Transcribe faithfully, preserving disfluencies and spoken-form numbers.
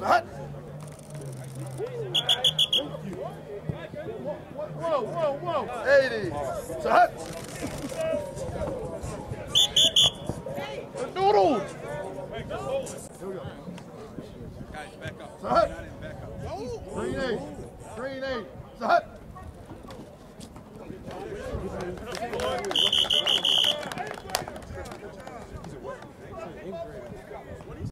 Hut. Whoa, whoa, whoa. eighty. Hut. Noodles. Here we go. Guys, back up.